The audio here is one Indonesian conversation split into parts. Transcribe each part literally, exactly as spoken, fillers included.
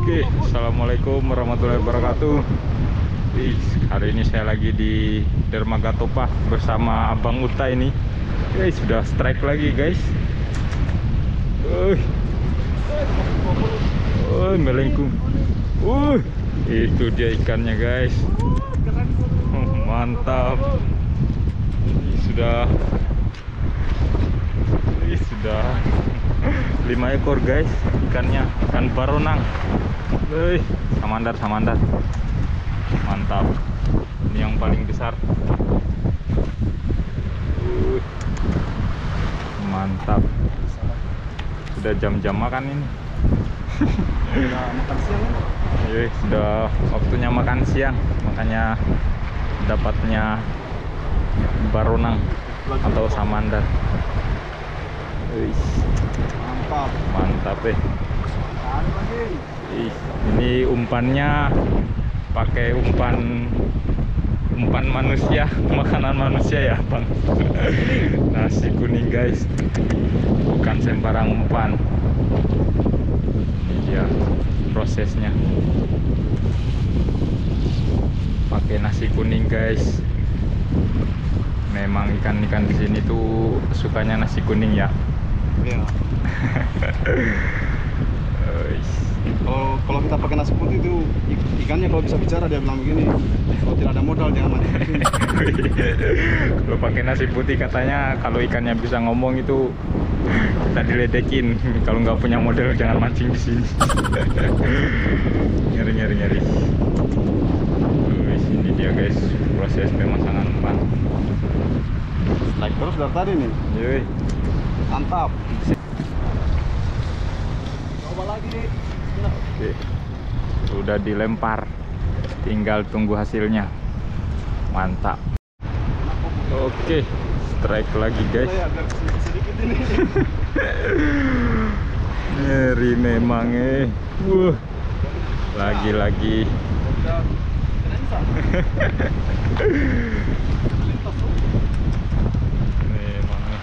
Oke, assalamualaikum warahmatullahi wabarakatuh. Ih, hari ini saya lagi di Dermaga Topa bersama Abang Uta ini. Eh, sudah strike lagi guys. Uh, uh, melengkung. Uh, itu dia ikannya guys. Oh, mantap. Ini sudah, ini sudah lima ekor guys ikannya, ikan baronang. Wih, samandar samandar, mantap. Ini yang paling besar. Uh, mantap. Sudah jam-jam makan ini. Sudah makan siang ya? Iya, sudah waktunya makan siang, makanya dapatnya baronang atau samandar. Wih, Mantap. mantap eh. Ih, ini umpannya pakai umpan umpan manusia, makanan manusia ya bang. Nasi kuning guys, bukan sembarang umpan. Ini dia prosesnya, pakai nasi kuning guys. Memang ikan-ikan di sini tuh sukanya nasi kuning ya. Iya. Kalau kalau kita pakai nasi putih itu ikannya kalau bisa bicara dia bilang begini, kalau tidak ada modal jangan mancing di sini. Kalau pakai nasi putih katanya kalau ikannya bisa ngomong itu kita diledekin. Kalau nggak punya modal jangan mancing di sini. Ngeri ngeri ngeri. Wih, ini dia guys proses pemasangan umpan. Strike terus dari tadi nih. Yoi. Mantap. Coba lagi nih. Oke, sudah dilempar, tinggal tunggu hasilnya. Mantap. Oke, strike lagi guys. Sedikit ini. Ngeri memang eh. Wuh, lagi-lagi. Memang eh.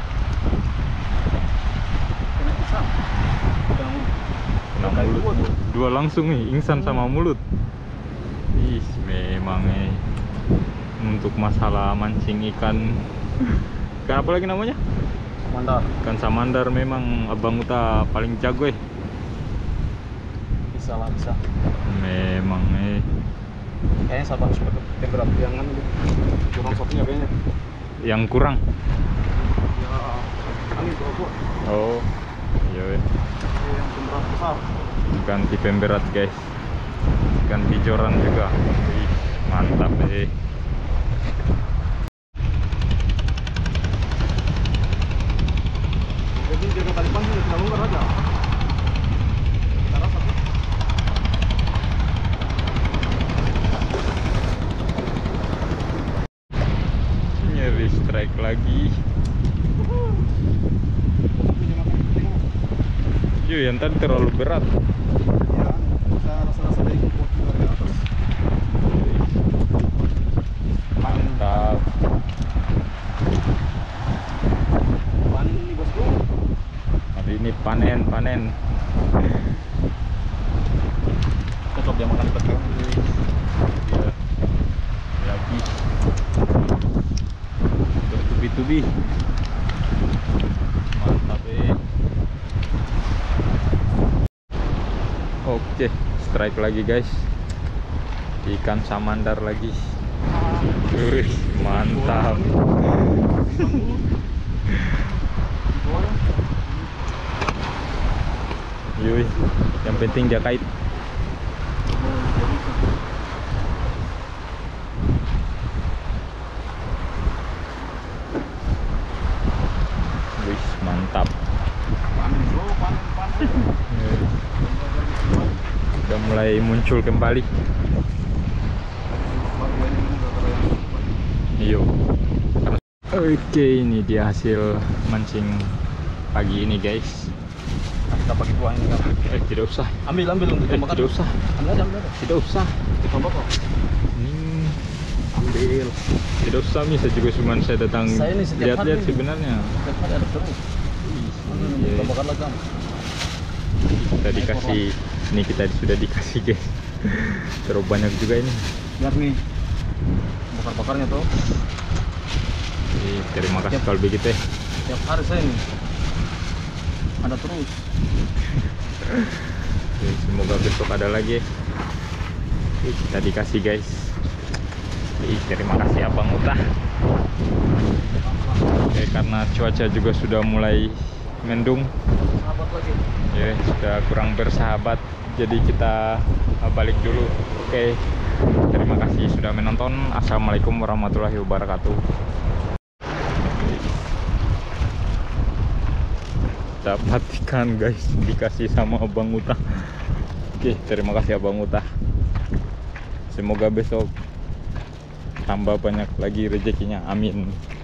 Kena mulut. Dua langsung nih, ingsan sama mulut. Ih, memang eh. Untuk masalah mancing ikan, ikan apa lagi namanya? Mantap. Ikan samandar memang Abang Uta paling jago eh. Bisa lah, bisa. Memang eh. Kayaknya sabar harus pakai temperatur yang kan kurang satunya kayaknya. Yang kurang. Ya, angin tuh. Oh, iya eh. Yang temperatur besar. Ganti pemberat guys, ganti joran juga. Wih, mantap eh. Jadi jaga tali pancing tidak longgar aja. Kita rasa tuh. Nyeri strike lagi. Yo, yang tadi terlalu berat. Ya, saya rasa-rasa dari kuat dari atas. Mantap. Panen ini bosku. Hari ini panen panen. Tetap dia makan ikan kan. Iya. Lagi. Bertubi-tubi. Mantap eh. Oke, strike lagi guys. Ikan samandar lagi. Wih, mantap. Yui, yang penting dia kait. Wih, mantap. Panen bro, panen panen. Udah mulai muncul kembali. Iyo. Oke, ini dia hasil mancing pagi ini guys. Kita pakai buah ini kan. Eh, tidak usah. Ambil ambil untuk Eh, makan. tidak usah. Ambil aja, ambil aja. Tidak usah. Kita bawa kok. Ini Ambil. tidak usah, bisa juga cuma saya datang Saya ini setiap lihat-lihat hari ini. sebenarnya. Setiap hari ada terus. Iya. Kita bakar lagi. Kita dikasih Ini kita sudah dikasih guys. Terlalu banyak juga ini. Lihat nih bakar-bakarnya tuh. Ih, terima kasih Tiap- kalau begitu ya. Tiap hari saya nih ada terus. Oke, semoga besok ada lagi. Ih, kita dikasih guys. Ih, terima kasih Abang Utah. Oke, karena cuaca juga sudah mulai mendung, Sahabat lagi. ya sudah kurang bersahabat, jadi kita uh, balik dulu. Oke, terima kasih sudah menonton. Assalamualaikum warahmatullahi wabarakatuh. Dapat ikan guys, dikasih sama Abang Utah. Oke, terima kasih Abang Utah. Semoga besok tambah banyak lagi rezekinya, amin.